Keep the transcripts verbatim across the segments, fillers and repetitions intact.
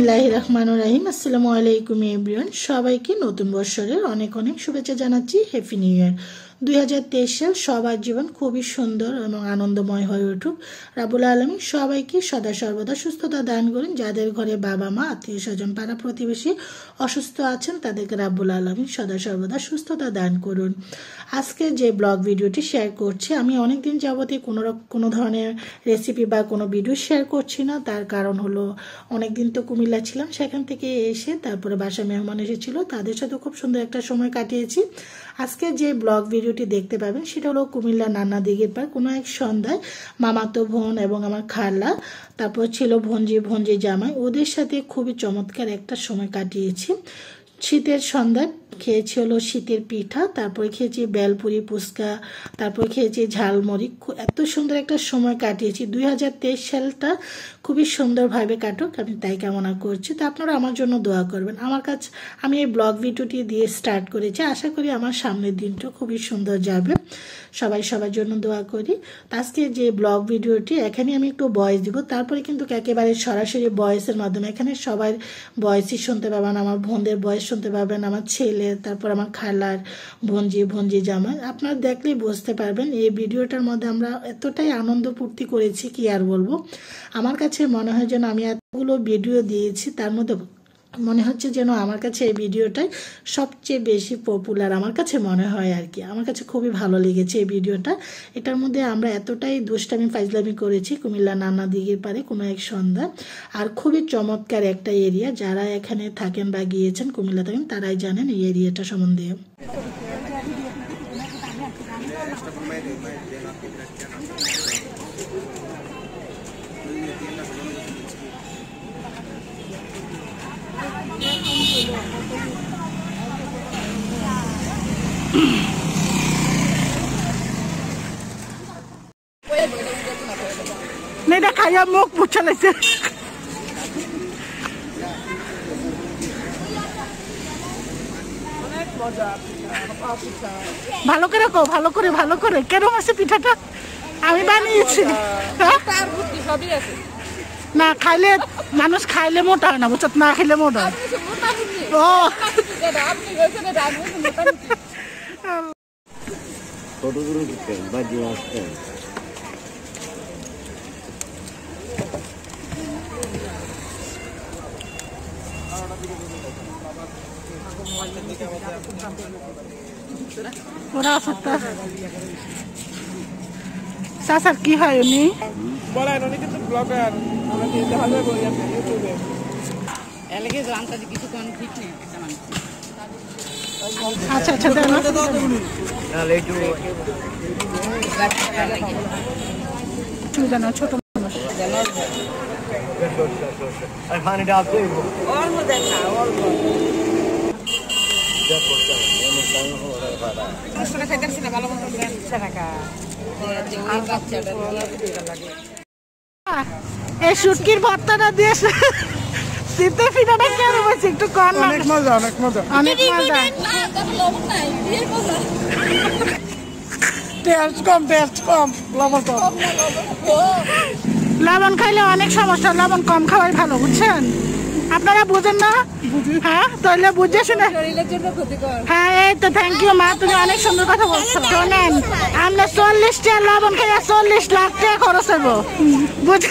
বিসমিল্লাহির রহমানির রহিম। আসসালামু আলাইকুম এভরিওয়ান, সবাইকে নতুন বছরের অনেক অনেক শুভেচ্ছা জানাচ্ছি। Happy new year. দুই হাজার তেইশ সাল সবার জীবন খুবই সুন্দর এবং আনন্দময় হয়ে উঠুক। রাব্বুল আলামিন সবাইকে সদা সর্বদা সুস্থতা দান করুন। যাদের ঘরে বাবা মা আত্মীয় স্বজন পাড়া প্রতিবেশী অসুস্থ আছেন তাদেরকে রাব্বুল আলামিন সদা সর্বদা সুস্থতা দান করুন। আজকে যে ব্লগ ভিডিওটি শেয়ার করছি, আমি অনেকদিন যাবতীয় কোনো কোনো ধরনের রেসিপি বা কোনো ভিডিও শেয়ার করছি না। তার কারণ হলো অনেকদিন তো কুমিল্লা ছিলাম, সেখান থেকে এসে তারপরে বাসায় মেহমান এসেছিল, তাদের সাথে খুব সুন্দর একটা সময় কাটিয়েছি। আজকে যে ব্লগ ভিডিওটি দেখতে পাবেন সেটা হলো কুমিল্লা নান্না দিঘির পার কোনো এক সন্ধ্যায় মামাতো বোন এবং আমার খালা, তারপর ছিল ভঞ্জি ভঞ্জি জামাই, ওদের সাথে খুবই চমৎকার একটা সময় কাটিয়েছি। শীতের সন্ধ্যায় খেয়েছি হলো শীতের পিঠা, তারপরে খেয়েছি বেলপুরি ফুচকা, তারপর খেয়েছি ঝালমুড়ি। এত সুন্দর একটা সময় কাটিয়েছি। দুই হাজার তেইশ সালটা খুবই সুন্দরভাবে কাটুক, আমি তাই কামনা করছি। তো আপনারা আমার জন্য দোয়া করবেন। আমার কাছে আমি এই ব্লগ ভিডিওটি দিয়ে স্টার্ট করেছি, আশা করি আমার সামনের দিনটা খুবই সুন্দর যাবে। সবাই সবার জন্য দোয়া করি। আজকে যে ব্লগ ভিডিওটি এখানে আমি একটু ভয়েস দিব, তারপরে কিন্তু একেবারে সরাসরি ভয়েসের মাধ্যমে এখানে সবার ভয়েসই শুনতে পাবেন। আমার বোনদের ভয়েস শুনতে পাবেন, আমার ছেলে, তারপর আমার খালার ভঞ্জি ভঞ্জি জামাই। আপনারা দেখলেই বুঝতে পারবেন এই ভিডিওটার মধ্যে আমরা এতটাই আনন্দ ফুর্তি করেছি কি আর বলবো। আমার কাছে মনে হয় যেন আমি এতগুলো ভিডিও দিয়েছি, তার মধ্যে মনে হচ্ছে যেন আমার কাছে এই ভিডিওটাই সবচেয়ে বেশি পপুলার আমার কাছে মনে হয় আর কি। আমার কাছে খুবই ভালো লেগেছে এই ভিডিওটা। এটার মধ্যে আমরা এতটাই দুষ্টামি ফাইজলামি করেছি কুমিল্লা নান্না দিঘির পারে কোনো এক সন্ধ্যা। আর খুবই চমৎকার একটা এরিয়া, যারা এখানে থাকেন বা গিয়েছেন কুমিল্লা থাকেন তারাই জানেন এই এরিয়াটা সম্বন্ধে। नहीं खाया मुख पूछा लेसे ভালো করে কো ভালো করে ভালো করে কেরম আছে পিঠাটা? আমি বানিয়েছি। না খাইলে মানুষ খাইলে মোটা হয় না, বুঝছো? না খাইলে মোটা হয়। ও সাসার কি হয় উনি বলেন? উনি কিন্তু ব্লগার, আমরা দিতে ভালো বলি আপনি ইউটিউবে এলাকে জানতা যে কিছু কোন ঠিক নেই একটা মানুষ। আচ্ছা আচ্ছা দেন না লেটু তুই জানো ছোট মানুষ আর পানি ডাল তো ওর মধ্যে না ওর এই শুটকির ভর্তাটা দিয়ে শীতের পিঠাটা কেন বলছি একটু কম। অনেক মজা অনেক মজা অনেক মজা। টেস্ট কম টেস্ট কম লবণ কম। লবণ খাইলে অনেক সমস্যা, লবণ কম খাওয়াই ভালো, বুঝছেন? আপনারা বুঝেন না? হ্যাঁ তাহলে বুঝে শুনে। হ্যাঁ এই তো থ্যাংক ইউ মা, তুমি অনেক সুন্দর কথা বলছো। শোনেন আমরা চল্লিশ টাকা লবণ খাইয়া চল্লিশ লাখ টাকা খরচ হইব, বুঝ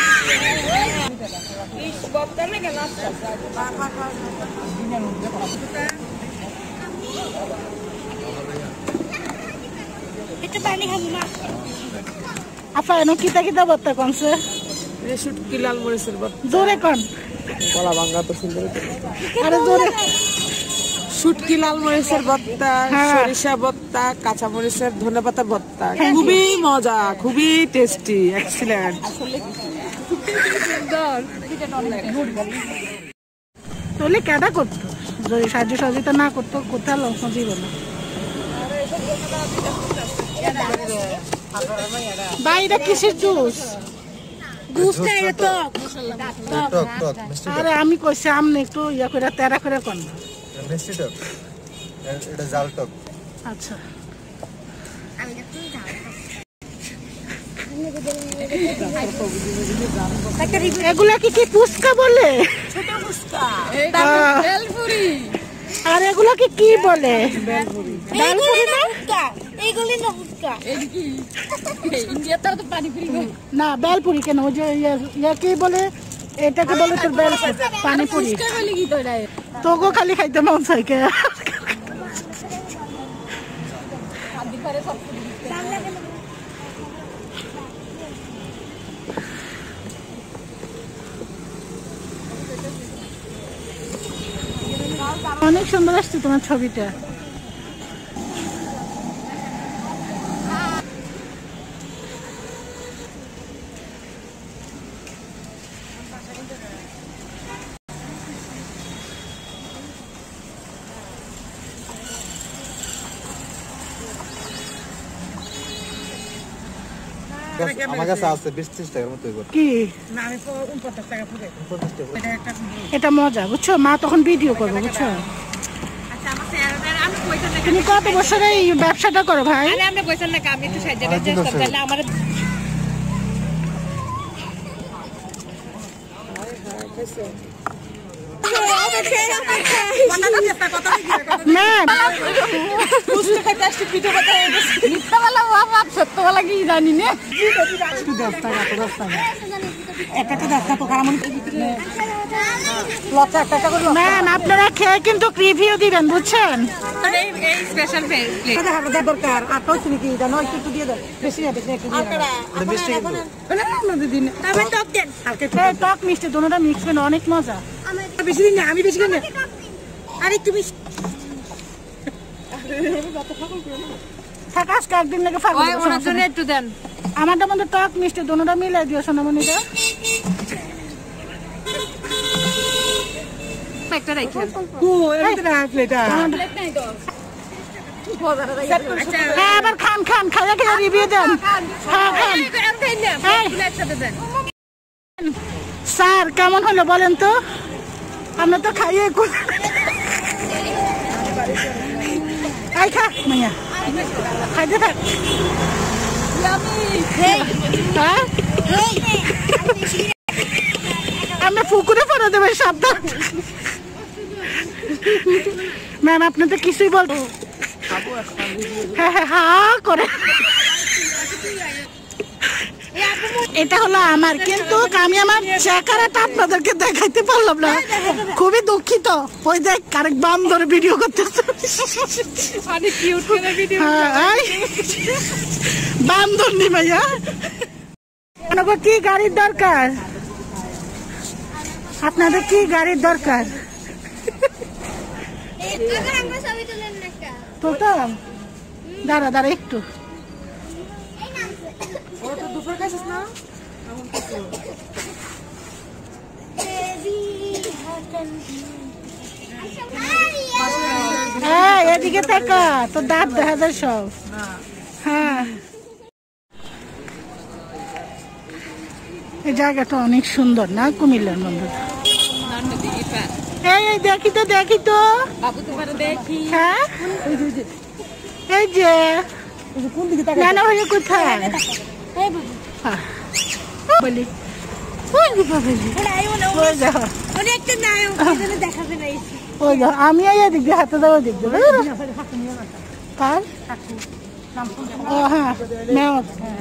আপা এনে কিতা কিতা বত্তা কনছে শুটকি লাল মরিচের বত্তা জোরে কন কলা ভাঙ্গা তো সুন্দর। আরে জোরে শুটকি লাল মরিচের ভর্তা, সরিষা ভর্তা, কাঁচা মরিচের ধনেপাতা ভর্তা, খুবই মজা, খুবই টেস্টি, এক্সিলেন্ট। তাহলে কেটা করতো যদি সাহায্য সহযোগিতা না করতো কোথাও লঙ্কি বলো বাইরে কিসের জুস? আরে আমি কইছি আমনে একটু ইয়া করে তেরা করে কোন মিষ্টি টক, এটা জাল টক। আচ্ছা আমি এগুলা কি কি ফুচকা বলে? ছোট ফুচকা, বেলপুরি। আর এগুলা কি কি বলে? বেলপুরি। বেলপুরি না? এইগুলি না ফুচকা। এই কি ইন্ডিয়াতে তো পানিপুরি না, বেলপুরি কেন? ওই যে ইয়া কি বলে, এটাকে বলে তোর বেলপুরি, পানিপুরি। ফুচকা বলে কি তো এটা? তোকে খালি খাইতে মন চাই কে? আদি পারে সব অনেক সুন্দর আসছে তোমার ছবিটা। আমার কাছে আছে বিশ ত্রিশ টাকার মতো। কি না, আমি উনপঞ্চাশ টাকা ফুটে এটা একটা। এটা মজা, বুঝছো? মা তখন ভিডিও করবো, বুঝছো? আচ্ছা, আমার স্যার আমি কইতে না। তুমি কত বছর এই ব্যবসাটা করো ভাই? আরে আমরা কইছেন না আমি একটু সাহায্য করতে চেষ্টা করলে আমার ম্যাম বুঝতে খাইতে আসছি পিঠে কথা হয়ে গেছে। মিথ্যা বলা বাবা, সত্য বলা কি জানি না। দশ টাকা তো দশ টাকা একটা দশ টাকা কারামনি লচ্চা একটা একটা করলো। ম্যাম, আপনারা খেয়ে কিন্তু রিভিউ দিবেন, বুঝছেন? এই এই স্পেশাল প্লেট এটা হাতে দরকার আর তো শুনি কি জানো একটু দিয়ে দাও বেশি না বেশি একটু দিয়ে দাও মিষ্টি কিন্তু না না দিন তবে টক দেন এই টক মিষ্টি দুটোটা মিক্স করে অনেক মজা। বেশি দিন না আমি বেশি কেন আর একটু বেশি থাকাস কয়েকদিন লেগে ফাঁকা ওই ওনার জন্য একটু দেন। আমারটা মধ্যে টক মিষ্টি দুটোটা মিলাই দিও সোনামণিটা। একটা রাখেন। কো এটা না প্লেটটা প্লেট নাই তো। আচ্ছা, হ্যাঁ, আবার খান খান খাইয়া খেয়ে রিভিউ দেন। হ্যাঁ খান। স্যার কেমন হলো বলেন তো? আমরা তো খাইয়ে খাই খা মাইয়া খাইতে থাক। হ্যাঁ, আমরা পুকুরে পড়ে দেবেন সাবধান। ম্যাম, আপনি তো কিছুই বলবো। হ্যাঁ হ্যাঁ হা করে। এটা হলো আমার, কিন্তু আমি আমার চেহারাটা আপনাদেরকে দেখাইতে পারলাম না, খুবই দুঃখিত। ওই দেখ আরেক বাম ধরে ভিডিও করতেছে, অনেক কিউট করে ভিডিও। বাম ধরনি ভাইয়া। কি গাড়ির দরকার? আপনাদের কি গাড়ির দরকার? তো তো দাঁড়া দাঁড়া একটু। হ্যাঁ, এদিকে থাকা তো দাঁত দেখা যায় সব। হ্যাঁ, এই জায়গাটা অনেক সুন্দর না, কুমিল্লার মধ্যে। এই এই দেখি তো দেখি তো বাবু তোমার দেখি। হ্যাঁ, এই যে নানা ভাইয়া কোথায় বলি আমি এদিক দিয়ে হাতে দেওয়া দিক দেবো। কার? ও হ্যাঁ, মেয়র।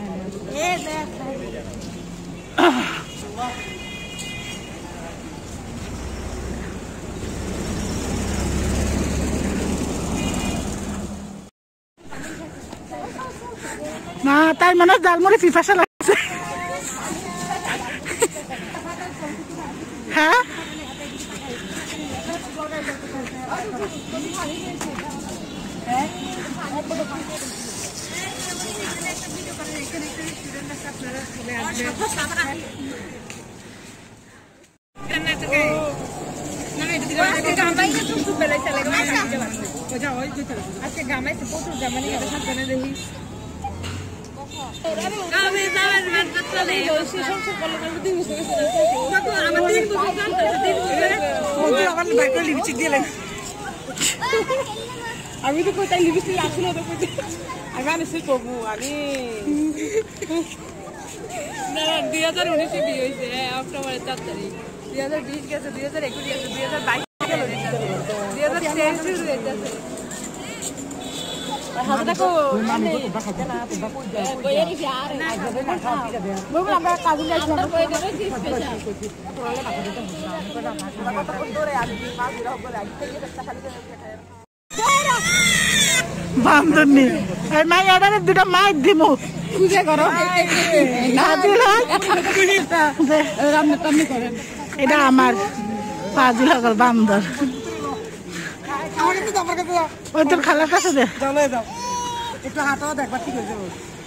না, তার মানে জালমুড়ি ফিফাসা লাগছে। হ্যাঁ, আজকে গামাইছে প্রচুর জামানি এটা সাবধানে দেখি। আমি তো কোথায় লিপস্টিক আসলো তো আমি আনিছি তবু আমি দুই হাজার উনিশে বিয়ে হয়েছে অক্টোবরের চার তারিখ দুই হাজার বিশ গেছে দুই হাজার একুশ গেছে দুই হাজার বাইশ দুই হাজার তেইশ শুরু হয়ে যাচ্ছে বান্ধবী মাই অর্ডারে দুটা মাইক দিব পূজা করো এটা আমার ফাজিল হকল বান্দর ওই তোর খালার কাছে দে একটু হাঁটাও দেখবা ঠিক হয়েছে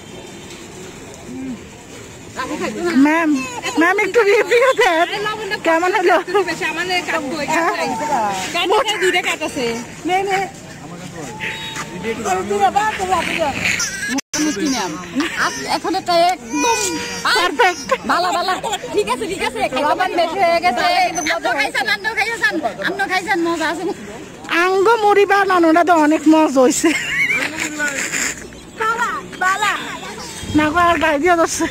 ম্যাম ম্যাম একটু রিভিউ দেন কেমন হলো দুইটা কাটাছে এখন একটা একদম পারফেক্ট ভালো ভালো ঠিক আছে ঠিক আছে খাবার বেশি হয়ে গেছে খাইছেন আপনিও খাইছেন আপনিও খাইছেন মজা আছে আঙ্গ মুড়ি বানানোটা তো অনেক মজা হয়েছে না গো আর গাই দিয়ে যাচ্ছে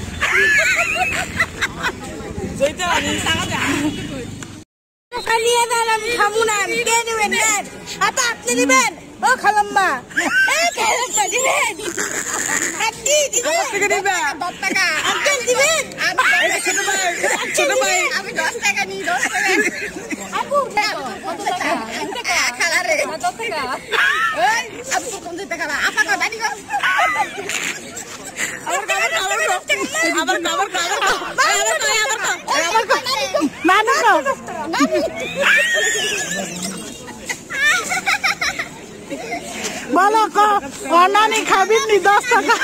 আপনি দিবেন ও খালাম্মা আমি দশ টাকা নিই দশ টাকা আপু কত টাকা খালারে দশ টাকা আপু কোন টাকা আপা কা বাড়ি গো আবার আবার আবার আবার না না বলো অনানি খাবি নি দশ টাকা